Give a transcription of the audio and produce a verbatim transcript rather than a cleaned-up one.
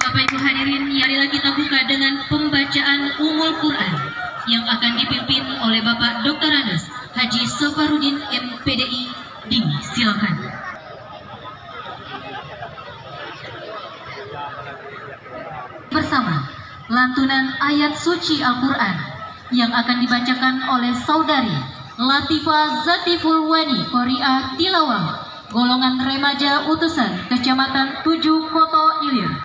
Bapak Ibu hadirin, marilah kita buka dengan pembacaan Ummul Quran yang akan dipimpin oleh Bapak Doktor Andes Haji Safarudin M P D I. Silakan. Bersama lantunan ayat suci Al-Quran yang akan dibacakan oleh Saudari Latifah Zatiful Wani Korea Tilawah, golongan remaja utusan Kecamatan tujuh Koto Ilir.